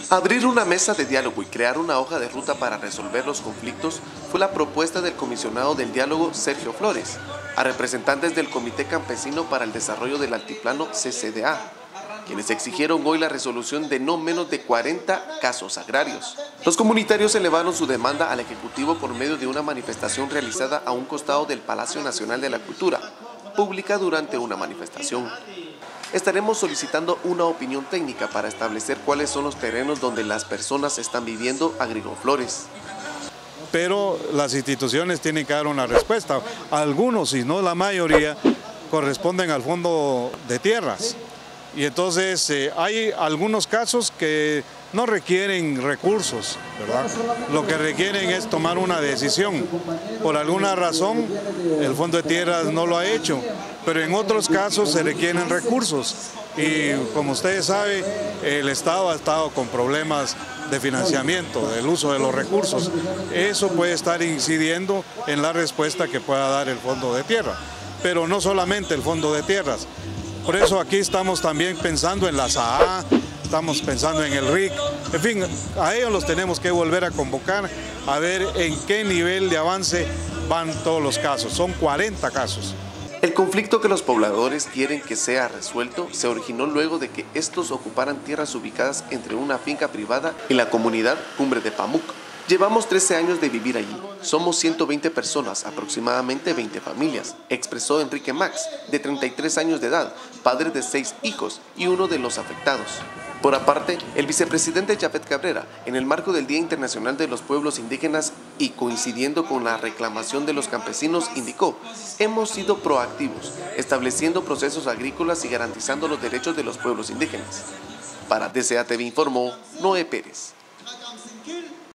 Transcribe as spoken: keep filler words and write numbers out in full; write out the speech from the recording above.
Abrir una mesa de diálogo y crear una hoja de ruta para resolver los conflictos fue la propuesta del comisionado del diálogo Sergio Flores a representantes del Comité Campesino para el Desarrollo del Altiplano C C D A, quienes exigieron hoy la resolución de no menos de cuarenta casos agrarios. Los comunitarios elevaron su demanda al Ejecutivo por medio de una manifestación realizada a un costado del Palacio Nacional de la Cultura, pública durante una manifestación. Estaremos solicitando una opinión técnica para establecer cuáles son los terrenos donde las personas están viviendo, agregó Flores. Pero las instituciones tienen que dar una respuesta. Algunos, si no la mayoría, corresponden al Fondo de Tierras. Y entonces eh, hay algunos casos que no requieren recursos, ¿verdad? Lo que requieren es tomar una decisión. Por alguna razón, el Fondo de Tierras no lo ha hecho, pero en otros casos se requieren recursos. Y como ustedes saben, el Estado ha estado con problemas de financiamiento, del uso de los recursos. Eso puede estar incidiendo en la respuesta que pueda dar el Fondo de Tierra, pero no solamente el Fondo de Tierras. Por eso aquí estamos también pensando en la S A A, estamos pensando en el R I C, en fin, a ellos los tenemos que volver a convocar a ver en qué nivel de avance van todos los casos, son cuarenta casos. El conflicto que los pobladores quieren que sea resuelto se originó luego de que estos ocuparan tierras ubicadas entre una finca privada y la comunidad Cumbre de Pamuc. Llevamos trece años de vivir allí, somos ciento veinte personas, aproximadamente veinte familias, expresó Enrique Max, de treinta y tres años de edad, padre de seis hijos y uno de los afectados. Por aparte, el vicepresidente Japhet Cabrera, en el marco del Día Internacional de los Pueblos Indígenas y coincidiendo con la reclamación de los campesinos, indicó: hemos sido proactivos, estableciendo procesos agrícolas y garantizando los derechos de los pueblos indígenas. Para D C A T V informó Noé Pérez.